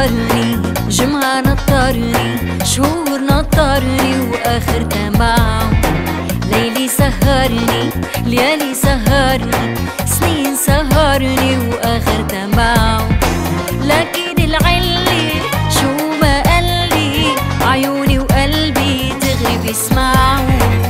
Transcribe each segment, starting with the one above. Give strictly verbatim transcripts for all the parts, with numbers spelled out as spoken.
نطرني، جمعة نطرني، شهور نطرني وآخر تبعه. ليلي سهرني، ليالي سهرني، سنين سهرني وآخر تبعه. لكن العلي شو ما قالي، عيوني وقلبي دغري بيسمعوا.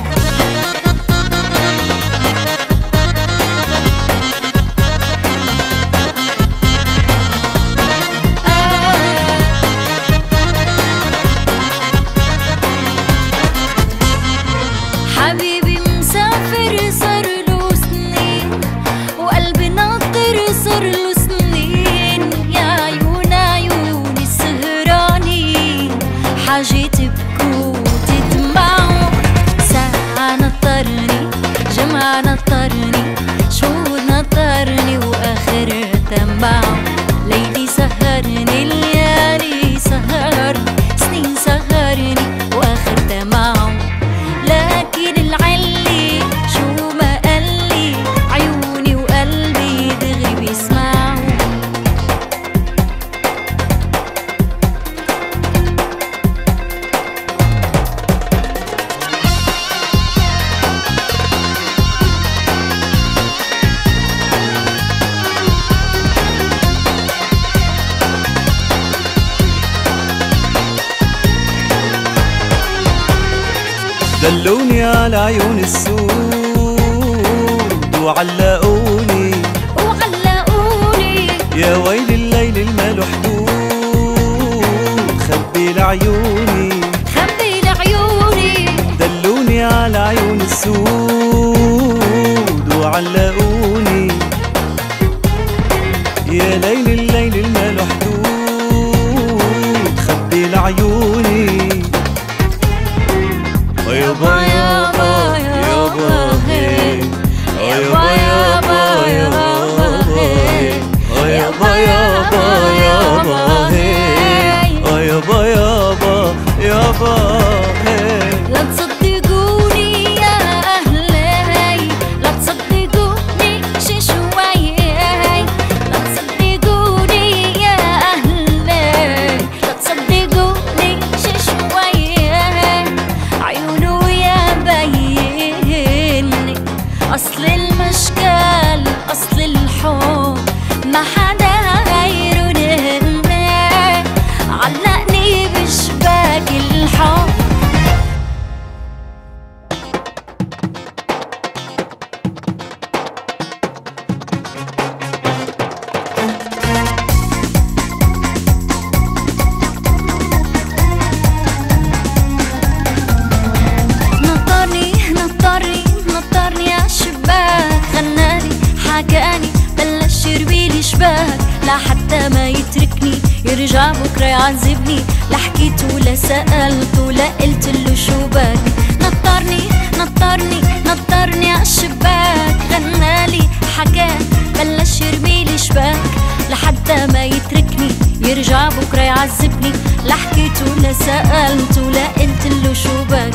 حبيبي مسافر صار له سنين، وقلبي ناطر صار له سنين. يا عيون عيوني السهرانين، حاجة تبكوا تدمعوا. ساعة نطرني، جمعة نطرني، شهور نطرني وآخر تبعوا. ليلي سهرني، ليالي سهرني، سنين سهرني وآخر تبعوا. لكن العلي شو ما قالي، عيوني وقلبي دغري بيسمعوا. دلوني على عيون السود وعلقوني وعلقوني. يا ويل الليل الماله حدود، خبي لعيوني خبي لعيوني. دلوني على عيون السود وعلقوني. يا ليل الليل الماله حدود، خبي لعيوني. يابا يابا يابا هي، يابا يابا يابا هي، يابا يابا يابا هي، يابا يابا يابا هي. لا تصدقوني يا أهلي، لا تصدقوني شي شوية. لا تصدقوني يا أهلي، لا تصدقوني شي شوية. عيونه يبيني أصل المشكل، أصل الحب ما حدا غيره نهني. علقني بشباك الحب. نطرني نطرني نطرني عالشباك، غنالي حكاني بلش يربيلي شباك. لا حتى ما يتركني يرجع بكره يعذبني. لا حكيت ولا سألت ولا قلت له شو باك. نطرني نطرني نطرني عالشباك، غنالي حكاني بلش يرميلي شباك. لحتى ما يتركني يرجع بكره يعذبني. لا حكيت ولا سألت ولا قلت له شو باك.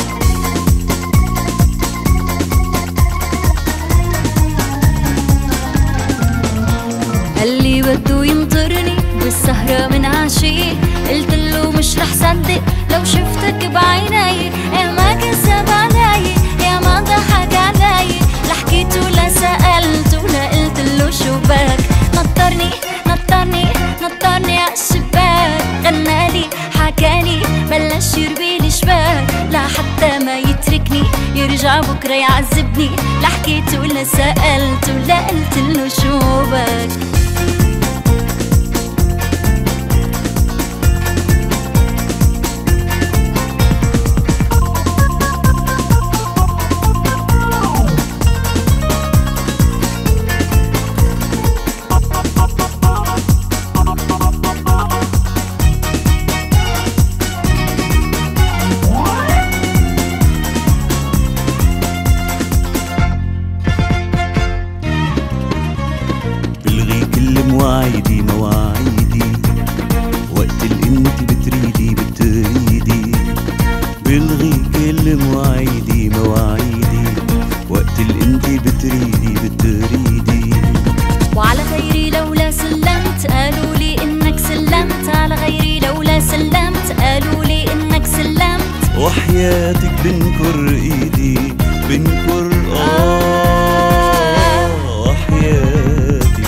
قالي بده ينطرني بالسهرة من عشية. قلت له مش رح صدق لو شفتك بعيني. يا ما كذب علي، يا ما ضحك علي. لا حكيت ولا سألت ولا قلت له شو باك. نطرني نطرني نطرني عالشباك، غنالي حكاني بلش يربيلي شباك. لا حتى ما يتركني يرجع بكره يعذبني. لا حكيت ولا سألت ولا قلت له شو باك. مواعيدي مواعيدي، وقت اللي انت بتريدي بتريدي. بلغي كل مواعيدي مواعيدي، وقت اللي انت بتريدي بتريدي. وعلى غيري لولا سلمت قالوا لي انك سلمت على وحياتك بنكر ايدي بنكر اه وحياتك.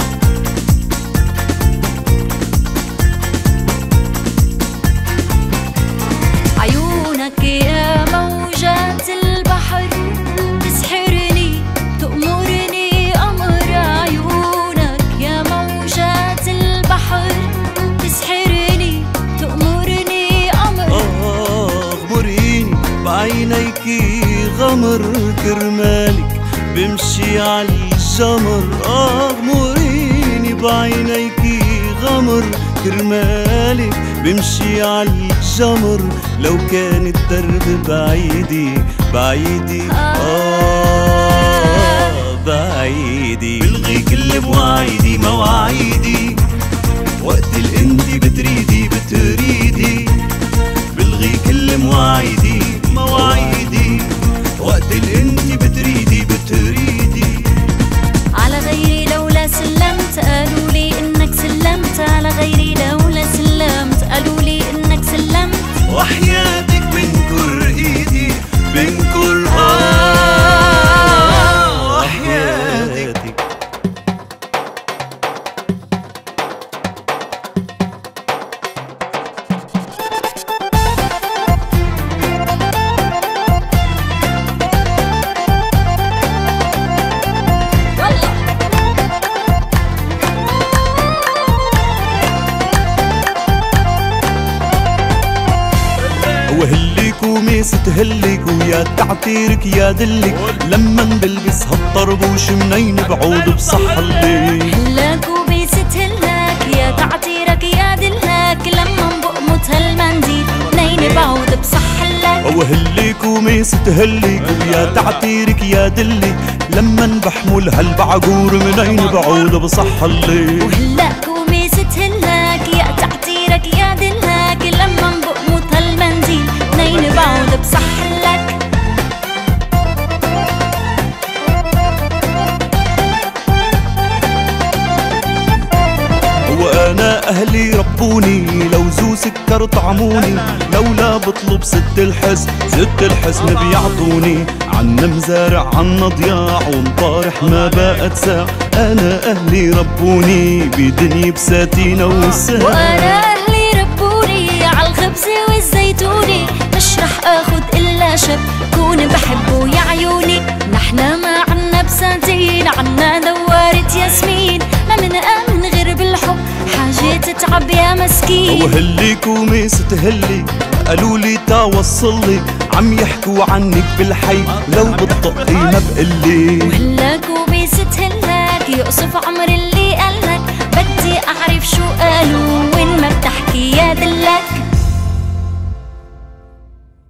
عيونك يا موجات البحر تسحرني تأمرني أمر. عيونك يا موجات البحر تسحرني تأمرني أمر. آه اغمريني بعينيكي غمر كرمالك بمشي عالجمر. آه اغمريني بعينيكي غمر كرمالك بمشي عالجمر. لو كان الدرب بعيدي بعيدي آه بعيدي. بلغي كل مواعيدي مواعيدي وقت اللي انتي بتريدي بتريدي. بلغي كل مواعيدي مواعيدي وقت اللي انتي بتريدي بتريدي. على غيري لولا سلمت قالوا لي انك سلمت. على غيري لولا سلمت قالوا لي انك سلمت. وحياتك بنكر ايدي بنكر اه وحياتك. وهليك وميس تهلك ويا تعتيرك يا دلك. لما بلبس هالطربوش منين بعود بصح الليل. هلاك وميس تهلك يا تعتيرك يا دلك. لما بقمت هالمنديل منين بعود بصح اللك. وهليك وميس تهلك ويا تعتيرك يا دلك. لما بحمل هالبعقور منين بعود بصح الليل. وهلاك وميس تهلك يا تعتيرك يا دلك. لما بقمت هالمنديل منين بعود بصح لك. وانا اهلي ربوني لو زو سكر طعموني. لولا بطلب ست الحسن ست الحسن بيعطوني. عنا مزارع عنا ضياع ومطارح ما بقت ساع. انا اهلي ربوني بدنيا بساتينة والساع. وانا اهلي ربوني عالخبز والزيتوني. مش رح اخد الا شب كون بحبه يا عيوني. نحنا ما عنا بساتين عنا دوارة ياسمين. ما منآمن غير بالحب حاجة تتعب يا مسكين. وهليك وميس تهلي قالولي تا وصلي. عم يحكوا عنك بالحي لو بتطقينا بقلي. وهلاك